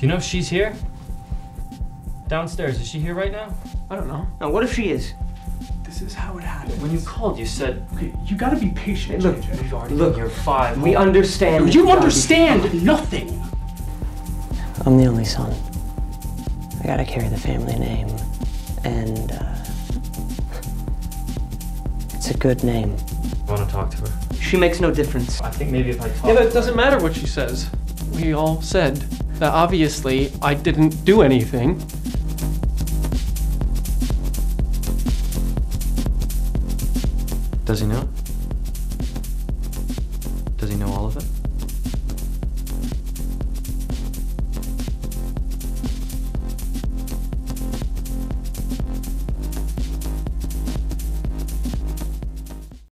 Do you know if she's here? Downstairs, is she here right now? I don't know. Now, what if she is? This is how it happens. When you called, you said... Okay, you gotta be patient, Look, JJ. We've already been here 5 We understand. You understand nothing. I'm the only son. I gotta carry the family name. And, it's a good name. I want to talk to her. She makes no difference. I think maybe if I talk... Yeah, but it doesn't matter what she says. We all said that obviously I didn't do anything. Does he know? Does he know all of it?